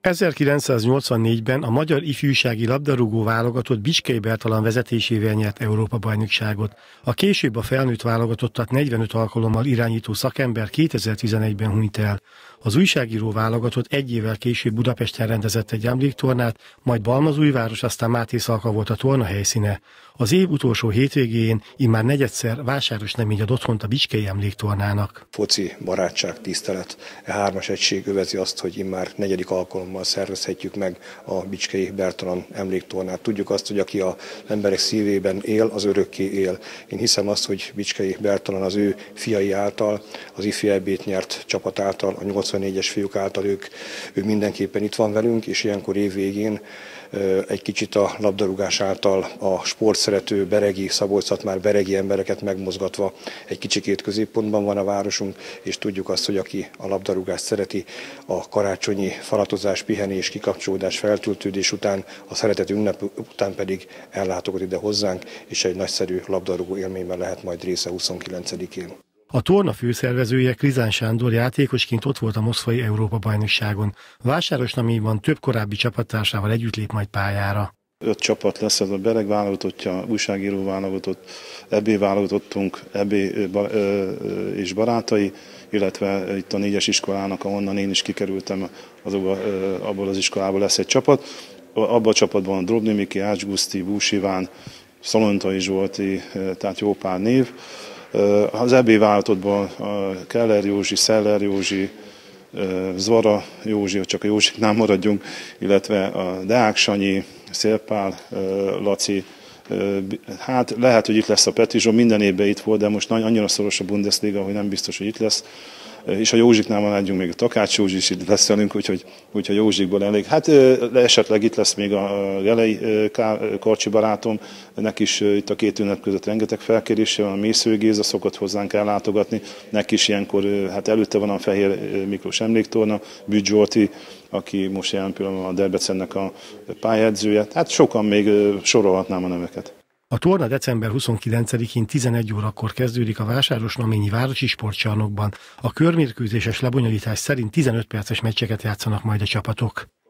1984-ben a magyar ifjúsági labdarúgó válogatott Bicskei Bertalan vezetésével nyert Európa-bajnokságot. A később a felnőtt válogatottat 45 alkalommal irányító szakember 2011-ben hunyt el. Az újságíró válogatott egy évvel később Budapesten rendezett egy emléktornát, majd Balmazújváros, aztán Mátészalka volt a torna helyszíne. Az év utolsó hétvégén immár negyedszer Vásárosnemény ad otthont a Bicskei emléktornának. Foci, barátság, tisztelet, hármas egység övezi azt, hogy immár negyedik alkalommal szervezhetjük meg a Bicskei Bertalan emléktornát. Tudjuk azt, hogy aki az emberek szívében él, az örökké él. Én hiszem azt, hogy Bicskei Bertalan az ő fiai által, az ifi EB-t nyert csapat által, a 84-es fiúk által ő mindenképpen itt van velünk, és ilyenkor év végén egy kicsit a labdarúgás által a sportszerető beregi, Szabolcs-Szatmár beregi embereket megmozgatva egy kicsikét középpontban van a városunk, és tudjuk azt, hogy aki a labdarúgást szereti, a karácsonyi falatozás, pihenés, kikapcsolódás, feltöltődés után, a szeretet ünnep után pedig ellátogat ide hozzánk, és egy nagyszerű labdarúgó élményben lehet majd része 29-én. A torna főszervezője, Krizán Sándor játékosként ott volt a moszkvai Európa-bajnokságon. Vásárosnaményban több korábbi csapattársával együtt lép majd pályára. 5 csapat lesz, ez a Bereg válogatottja, újságíró válogatott, EB válogatottunk, EB és barátai, illetve itt a 4-es iskolának, ahonnan én is kikerültem, abból az iskolából lesz egy csapat. Abban a csapatban Drobny Miki, Ács Guszti, Bús Iván, Szalontai Zsolti, tehát jó pár név. Az EB válogatottban Keller Józsi, Szeller Józsi, Zvara Józsi, csak a Józsiknál maradjunk, illetve a Deák Sanyi, Szélpál Laci, hát lehet, hogy itt lesz a Petrizsó, minden évben itt volt, de most annyira szoros a Bundesliga, hogy nem biztos, hogy itt lesz. És a Józsiknál maradjunk, még a Takács Józsi is itt lesz velünk, úgyhogy Józsikból elég. Hát esetleg itt lesz még a Gelei Karcsi barátom, neki is itt a 2 ünnep között rengeteg felkérése van, a Mészői Géza szokott hozzánk ellátogatni, neki is ilyenkor, hát előtte van a Fehér Miklós emléktorna, Bücs Zsolti, aki most jelen pillanatban a Debrecennek a pályaedzője, hát sokan még sorolhatnám a neveket. A torna december 29-én 11 órakor kezdődik a Vásárosnaményi Városi Sportcsarnokban. A körmérkőzéses lebonyolítás szerint 15 perces meccseket játszanak majd a csapatok.